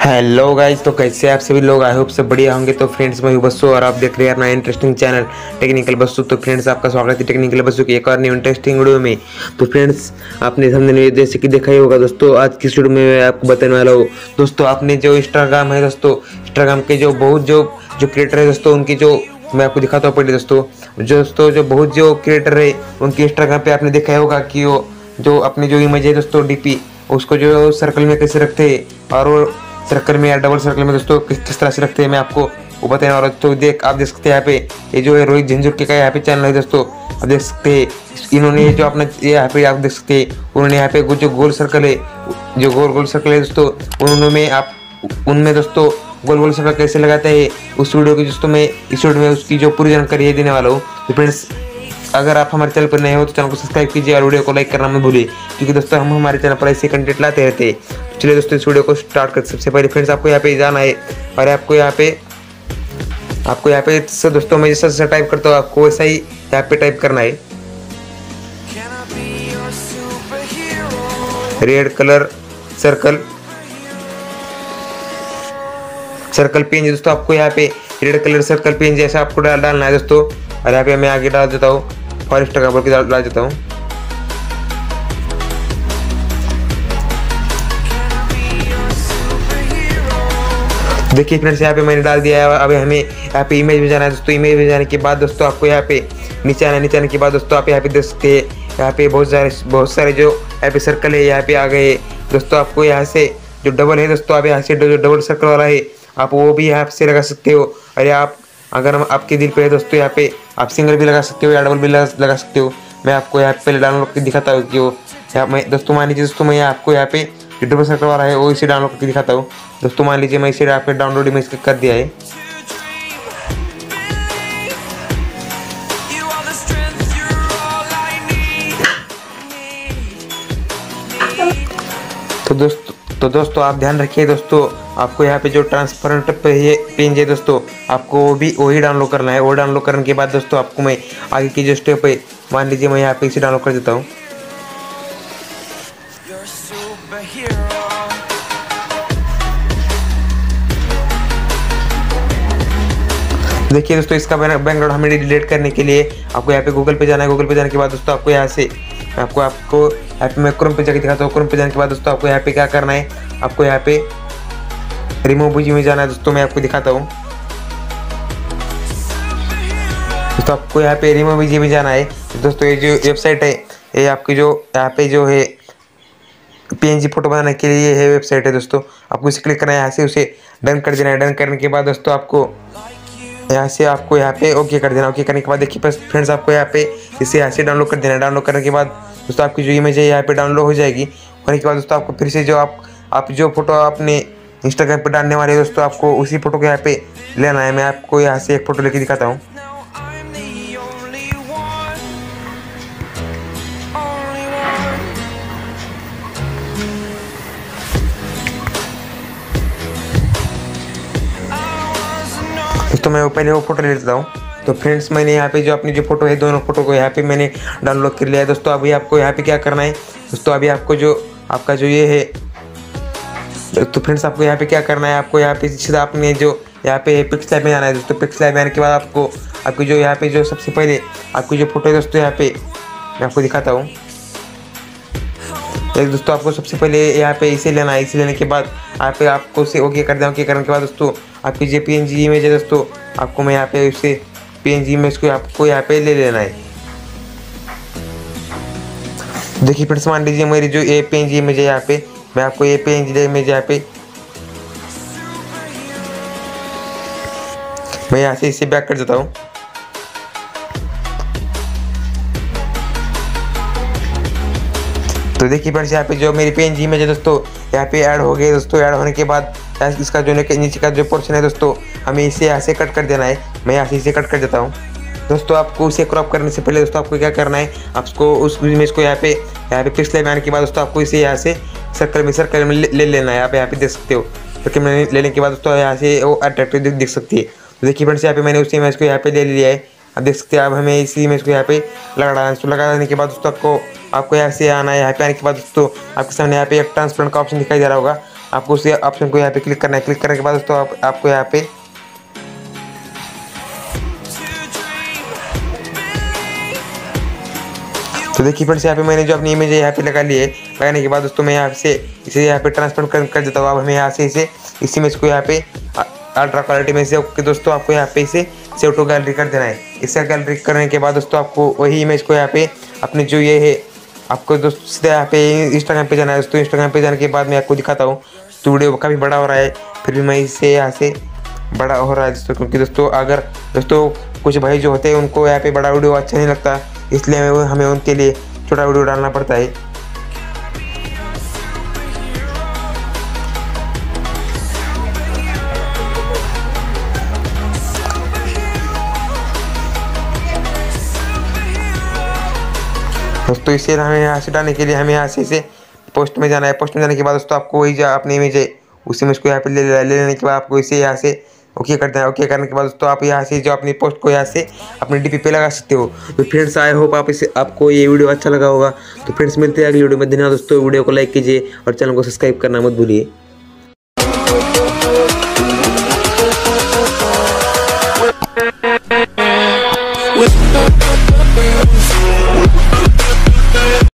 Hello guys, तो कैसे आप सभी लोग? आई होप सब बढ़िया होंगे। तो फ्रेंड्स, मैं हूं बस्सू और आप देख रहे हैं अपना इंटरेस्टिंग चैनल टेक्निकल बस्सू। तो फ्रेंड्स, आपका स्वागत है टेक्निकल बस्सू की एक और न्यू इंटरेस्टिंग वीडियो में। तो फ्रेंड्स, आपने हमने जैसे कि देखा ही होगा दोस्तों, आज की वीडियो में मैं आपको बताने वाला हूँ दोस्तों, आपने जो इंस्टाग्राम है दोस्तों, इंस्टाग्राम के जो बहुत जो क्रिएटर है दोस्तों, उनकी जो मैं आपको दिखाता हूँ पहले दोस्तों जो बहुत जो क्रिएटर है उनके इंस्टाग्राम पे आपने देखा होगा कि वो जो अपनी जो इमेज है दोस्तों डीपी, उसको जो सर्कल में कैसे रखते हैं और वो सर्कल में या डबल सर्कल में दोस्तों किस तरह से रखते हैं मैं आपको वो बताने वाला हूं। तो आप देख सकते हैं यहाँ पे ये जो है रोहित झंझुरके का यहाँ पे चैनल है दोस्तों, आप देख सकते हैं। इन्होंने जो अपना ये यहाँ पे आप देख सकते हैं, उन्होंने यहाँ पे जो गोल सर्कल है, जो गोल सर्कल है दोस्तों, उनमें दोस्तों गोल सर्कल कैसे लगाते हैं उस वीडियो की दोस्तों मैं इस वीडियो में उसकी जो पूरी जानकारी देने वाला हूँ। तो फ्रेंड्स, अगर आप हमारे चैनल पर नए हो तो चैनल को सब्सक्राइब कीजिए और वीडियो को लाइक करना मत भूलिए, क्योंकि दोस्तों हम हमारे चैनल पर ऐसे कंटेंट लाते रहते हैं। तो चलिए दोस्तों, इस वीडियो को स्टार्ट करते। सबसे पहले फ्रेंड्स, आपको यहाँ पे जाना है और आपको यहाँ पे दोस्तों मैं जैसा टाइप करता हूँ आपको वैसा ही यहाँ पे टाइप करना है। रेड कलर सर्कल पेन दोस्तों, आपको यहाँ पे रेड कलर सर्कल पेन जैसा आपको डालना है दोस्तों। और यहाँ पे मैं आगे डाल देता हूँ फॉरेस्ट का बोल के डाल देता हूँ। देखिए फ्रेंड्स, यहाँ पे मैंने डाल दिया है। अब हमें यहाँ पे इमेज में जाना है दोस्तों। इमेज में जाने के बाद दोस्तों आपको यहाँ पे नीचे आने के बाद दोस्तों आप यहाँ पे देख सकते हैं, यहाँ पे बहुत सारे जो यहाँ पे सर्कल है यहाँ पे आ गए दोस्तों। आपको यहाँ से जो डबल है दोस्तों, आप यहाँ से जो डबल सर्कल वाला है आप वो भी यहाँ से लगा सकते हो। अरे आप अगर हम आपके दिल पे है दोस्तों, यहाँ पे आप सिंगल भी लगा सकते हो या डबल भी लगा सकते हो। मैं आपको यहाँ पे पहले डाउनलोड करके दिखाता हूँ कि वो मैं दोस्तों मान लीजिए दोस्तों, मैं आपको यहाँ पे जो डबल सर्कल वाला है वो इसे डाउनलोड करके दिखाता हूँ दोस्तों। मान लीजिए मैं इसे यहाँ पे डाउनलोड इमेज कर दिया है। तो दोस्तों आप ध्यान रखिए दोस्तों, आपको यहाँ पे जो ट्रांसपेरेंट पेज है दोस्तों, आपको वो भी वही डाउनलोड करना है। वो डाउनलोड करने के बाद दोस्तों आपको मैं आगे की जो स्टेप है, मान लीजिए मैं यहाँ पे इसे डाउनलोड कर देता हूँ। देखिए दोस्तों, इसका बैकग्राउंड हमें डिलीट करने के लिए आपको यहाँ पे गूगल पे जाना है। गूगल पे जाने के बाद दोस्तों आपको यहाँ से आपको यहाँ पे मैं क्रोम पे जाके दिखाता हूँ। क्रोम पे जाने के बाद दोस्तों आपको यहाँ पे क्या करना है, आपको यहाँ पे रिमूव में जाना है दोस्तों। मैं आपको दिखाता हूँ दोस्तों, आपको यहाँ पे रिमूव में जाना है दोस्तों। ये जो वेबसाइट है, ये आपकी जो यहाँ पे जो है PNG फोटो बनाने के लिए है वेबसाइट है दोस्तों। आपको इसे क्लिक करना है, यहाँ से उसे डन कर देना है। डन करने के बाद दोस्तों आपको यहाँ पे ओके कर देना। ओके करने के बाद देखिए फ्रेंड्स, आपको यहाँ पे इसे यहाँ से डाउनलोड कर देना है। डाउनलोड करने के बाद दोस्तों आपकी जो इमेज है यहाँ पे डाउनलोड हो जाएगी। होने के बाद दोस्तों आपको फिर से जो आप जो फोटो आपने इंस्टाग्राम पे डालने वाले दोस्तों, आपको उसी फोटो को यहाँ पे लेना है। मैं आपको यहाँ से एक फोटो लेके दिखाता हूँ। दोस्तों मैं पहले वो फोटो ले लेता हूँ। तो फ्रेंड्स, मैंने यहाँ पे जो अपनी जो फोटो है, दोनों फोटो को यहाँ पे मैंने डाउनलोड कर लिया है दोस्तों। अभी आपको यहाँ पे क्या करना है दोस्तों, अभी आपको जो आपका जो ये है तो फ्रेंड्स, आपको यहाँ पे क्या करना है, आपको यहाँ पे सीधा आपने जो यहाँ पे पिक्स लैब में जाना है दोस्तों। पिक्स लैब में आने के बाद आपको आपकी जो यहाँ पे जो सबसे पहले आपकी जो फोटो है दोस्तों, यहाँ पे मैं आपको दिखाता हूँ। दोस्तों आपको सबसे पहले यहाँ पे इसे लेना है। इसे लेने के बाद यहाँ पे आपको उसे ओके कर देना। ओके करने के बाद दोस्तों आपकी जो PNG इमेज है दोस्तों, आपको मैं यहाँ पे उसे PNG इमेज को आपको यहाँ पे ले लेना है। देखिए फ्रेंड्स, मान लीजिए मेरी जो ये PNG इमेज है, यहाँ पे मैं आपको ये PNG इमेज यहाँ पे मैं यहाँ से इसे बैक कर देता हूँ। तो देखिए फ्रेंड्स, यहाँ पे जो मेरी PNG इमेज है दोस्तों, यहाँ पे ऐड हो गई दोस्तों। ऐड होने के बाद इसका जो नीचे का जो पोर्शन है दोस्तों, हमें इसे यहाँ से कट कर देना है। मैं यहाँ से इसे कट कर देता हूँ दोस्तों। आपको उसे क्रॉप करने से पहले दोस्तों आपको क्या करना है, आपको उस इमेज को यहाँ पे पिक्स में आने के बाद दोस्तों आपको इसे यहाँ से सर्कल में ले लेना है। आप यहाँ पे देख सकते हो। सर्कल में लेने के बाद दोस्तों यहाँ से वो अट्रैक्टिव दिख सकती है। तो देखिए फ्रेंड्स, यहाँ पे मैंने उस इमेज को यहाँ पे ले लिया है। आप देख सकते हैं। अब हमें इसी इमेज को यहाँ पे लगाना है। इसको लगा देने के बाद दोस्तों आपको यहाँ से आना है। यहाँ पे आने के बाद दोस्तों आपके सामने यहाँ पे एक ट्रांसपेरेंट का ऑप्शन दिखाई दे रहा होगा। आपको उसी ऑप्शन को यहाँ पे क्लिक करना है। क्लिक करने के बाद दोस्तों आपको यहाँ पे तो देखिए फ्रेंड्स, यहाँ पे मैंने जो अपनी इमेज यहाँ पे लगा ली है। लगाने के बाद दोस्तों मैं यहाँ से इसे यहाँ पे ट्रांसफर कर देता हूँ। अब हमें यहाँ से इस इमेज को यहाँ पे अल्ट्रा क्वालिटी में सेव कि दोस्तों आपको यहाँ पे इसे सेव टू गैलरी कर देना है। इसे गैलरी करने के बाद दोस्तों आपको वही इमेज को यहाँ पे अपने जो ये है आपको दोस्तों सीधा यहाँ पे इंस्टाग्राम पे जाना है। दोस्तों इंस्टाग्राम पे जाने के बाद मैं आपको दिखाता हूँ। तो वीडियो काफ़ी बड़ा हो रहा है, फिर भी मैं इसे यहाँ से बड़ा हो रहा है दोस्तों, क्योंकि दोस्तों अगर दोस्तों कुछ भाई जो होते हैं उनको यहाँ पे बड़ा वीडियो अच्छा नहीं लगता, इसलिए हमें उनके लिए छोटा वीडियो डालना पड़ता है। दोस्तों इसे हमें यहाँ से डालने के लिए हमें यहाँ से इसे पोस्ट में जाना है। पोस्ट में जाने के बाद दोस्तों आपको वही जो अपनी इमेज है उस इमेज को यहाँ पे ले लेने के बाद आपको इसे यहाँ से ओके कर देना है। ओके करने के बाद दोस्तों आप यहाँ से जो अपनी पोस्ट को यहाँ से अपने डीपी पे लगा सकते हो। तो फ्रेंड्स आई होप आपको ये वीडियो अच्छा लगा होगा। तो फ्रेंड्स मिलते हैं अगली वीडियो में। धन्यवाद दोस्तों, वीडियो को लाइक कीजिए और चैनल को सब्सक्राइब करना मत भूलिए।